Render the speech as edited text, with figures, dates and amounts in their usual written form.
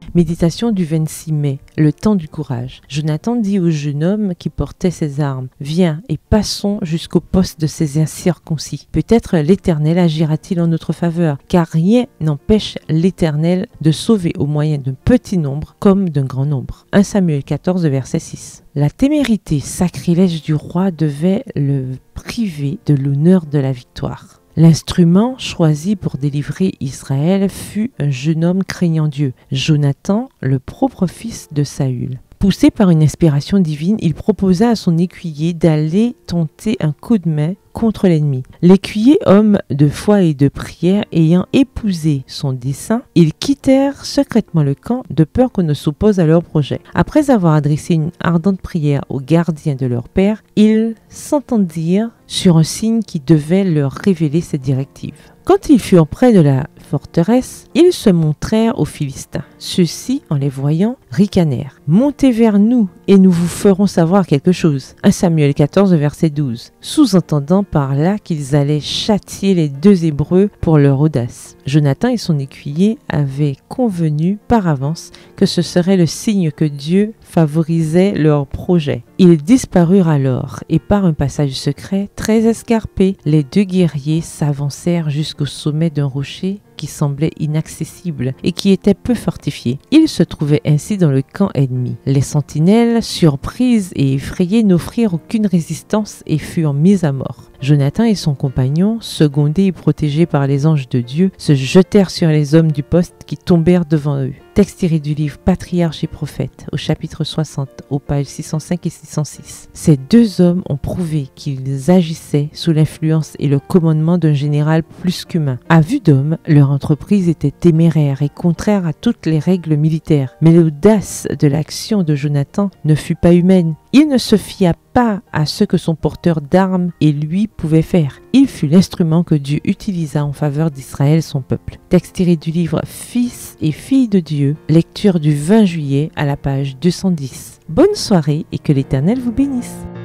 Méditation du 26 mai, le temps du courage. Jonathan dit au jeune homme qui portait ses armes, « Viens et passons jusqu'au poste de ces incirconcis. Peut-être l'Éternel agira-t-il en notre faveur, car rien n'empêche l'Éternel de sauver au moyen d'un petit nombre comme d'un grand nombre. » 1 Samuel 14, verset 6. La témérité sacrilège du roi devait le priver de l'honneur de la victoire. L'instrument choisi pour délivrer Israël fut un jeune homme craignant Dieu, Jonathan, le propre fils de Saül. Poussé par une inspiration divine, il proposa à son écuyer d'aller tenter un coup de main contre l'ennemi. L'écuyer, homme de foi et de prière, ayant épousé son dessein, ils quittèrent secrètement le camp de peur qu'on ne s'oppose à leur projet. Après avoir adressé une ardente prière au gardien de leur père, ils s'entendirent sur un signe qui devait leur révéler cette directive. Quand ils furent près de la forteresse, ils se montrèrent aux Philistins. Ceux-ci, en les voyant, ricanèrent. « Montez vers nous et nous vous ferons savoir quelque chose. » 1 Samuel 14, verset 12. Sous-entendant par là qu'ils allaient châtier les deux Hébreux pour leur audace. Jonathan et son écuyer avaient convenu par avance que ce serait le signe que Dieu favorisait leur projet. Ils disparurent alors et par un passage secret très escarpé, les deux guerriers s'avancèrent jusqu'au sommet d'un rocher qui semblait inaccessible et qui était peu fortifié. Ils se trouvaient ainsi dans le camp ennemi. Les sentinelles, surprises et effrayées, n'offrirent aucune résistance et furent mis à mort. Jonathan et son compagnon, secondés et protégés par les anges de Dieu, se jetèrent sur les hommes du poste qui tombèrent devant eux. Texte tiré du livre Patriarches et prophètes, au chapitre 60, aux pages 605 et 606. Ces deux hommes ont prouvé qu'ils agissaient sous l'influence et le commandement d'un général plus qu'humain. À vue d'homme, leur entreprise était téméraire et contraire à toutes les règles militaires. Mais l'audace de l'action de Jonathan ne fut pas humaine. Il ne se fia pas à ce que son porteur d'armes et lui pouvaient faire. Il fut l'instrument que Dieu utilisa en faveur d'Israël, son peuple. Texte tiré du livre Fils et filles de Dieu, lecture du 20 juillet à la page 210. Bonne soirée et que l'Éternel vous bénisse.